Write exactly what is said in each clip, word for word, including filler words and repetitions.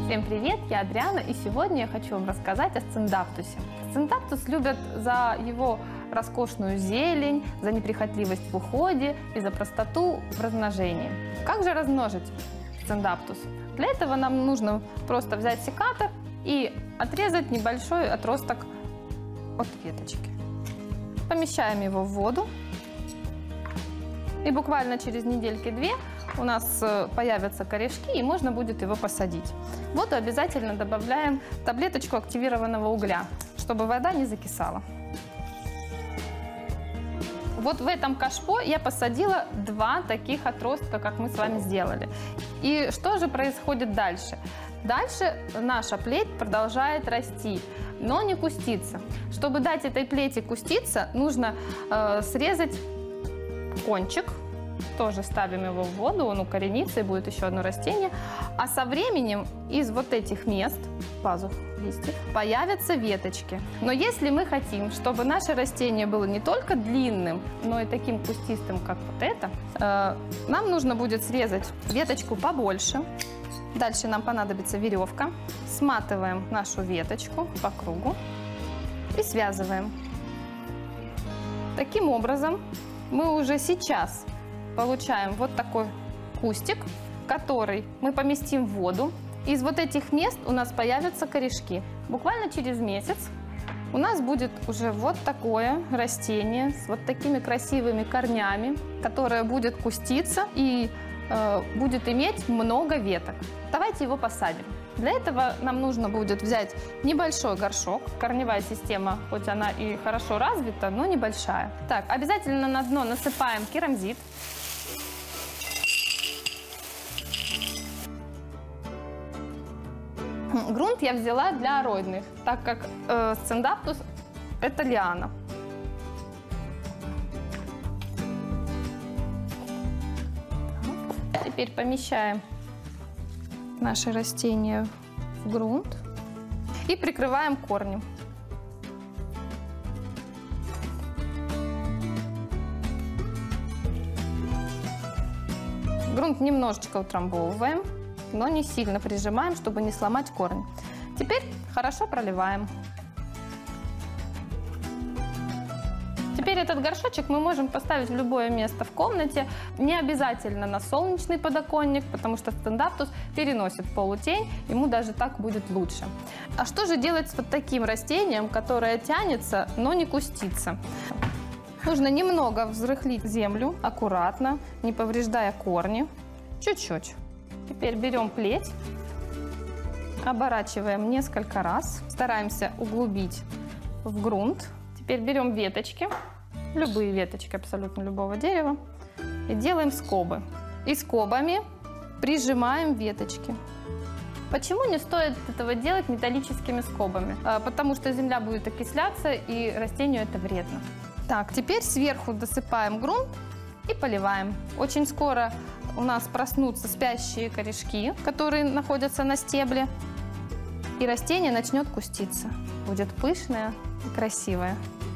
Всем привет, я Адриана, и сегодня я хочу вам рассказать о сциндаптусе. Сциндаптус любят за его роскошную зелень, за неприхотливость в уходе и за простоту в размножении. Как же размножить сциндаптус? Для этого нам нужно просто взять секатор и отрезать небольшой отросток от веточки. Помещаем его в воду, и буквально через недельки-две у нас появятся корешки, и можно будет его посадить. В воду обязательно добавляем таблеточку активированного угля, чтобы вода не закисала. Вот в этом кашпо я посадила два таких отростка, как мы с вами сделали. И что же происходит дальше? Дальше наша плеть продолжает расти, но не кустится. Чтобы дать этой плети куститься, нужно э, срезать кончик. Тоже ставим его в воду, он укоренится, и будет еще одно растение. А со временем из вот этих мест, пазух листьев, появятся веточки. Но если мы хотим, чтобы наше растение было не только длинным, но и таким кустистым, как вот это, э, нам нужно будет срезать веточку побольше. Дальше нам понадобится веревка. Сматываем нашу веточку по кругу и связываем. Таким образом, мы уже сейчас получаем вот такой кустик, который мы поместим в воду. Из вот этих мест у нас появятся корешки. Буквально через месяц у нас будет уже вот такое растение с вот такими красивыми корнями, которое будет куститься и э, будет иметь много веток. Давайте его посадим. Для этого нам нужно будет взять небольшой горшок. Корневая система, хоть она и хорошо развита, но небольшая. Так, обязательно на дно насыпаем керамзит. Грунт я взяла для ароидных, так как э, сциндаптус – это лиана. Теперь помещаем наше растение в грунт и прикрываем корни. Грунт немножечко утрамбовываем, но не сильно прижимаем, чтобы не сломать корни. Теперь хорошо проливаем. Теперь этот горшочек мы можем поставить в любое место в комнате, не обязательно на солнечный подоконник, потому что сциндаптус переносит полутень, ему даже так будет лучше. А что же делать с вот таким растением, которое тянется, но не кустится? Нужно немного взрыхлить землю, аккуратно, не повреждая корни, чуть-чуть. Теперь берем плеть, оборачиваем несколько раз, стараемся углубить в грунт. Теперь берем веточки, любые веточки абсолютно любого дерева, и делаем скобы. И скобами прижимаем веточки. Почему не стоит этого делать металлическими скобами? Потому что земля будет окисляться, и растению это вредно. Так, теперь сверху досыпаем грунт и поливаем. Очень скоро у нас проснутся спящие корешки, которые находятся на стебле, и растение начнет куститься. Будет пышное и красивое.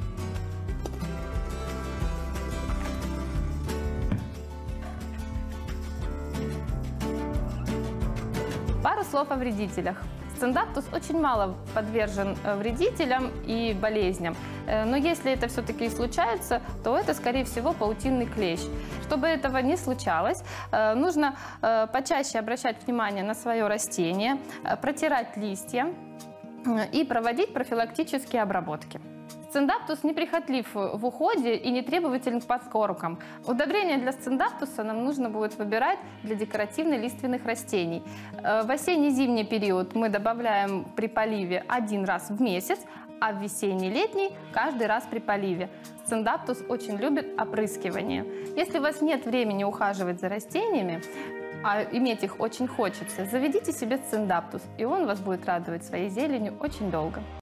Пару слов о вредителях. Сциндаптус очень мало подвержен вредителям и болезням, но если это все-таки случается, то это, скорее всего, паутинный клещ. Чтобы этого не случалось, нужно почаще обращать внимание на свое растение, протирать листья и проводить профилактические обработки. Сциндаптус неприхотлив в уходе и не требователен к подкормкам. Удобрения для сциндаптуса нам нужно будет выбирать для декоративно-лиственных растений. В осенне-зимний период мы добавляем при поливе один раз в месяц, а в весенний-летний каждый раз при поливе. Сциндаптус очень любит опрыскивание. Если у вас нет времени ухаживать за растениями, а иметь их очень хочется, заведите себе сциндаптус, и он вас будет радовать своей зеленью очень долго.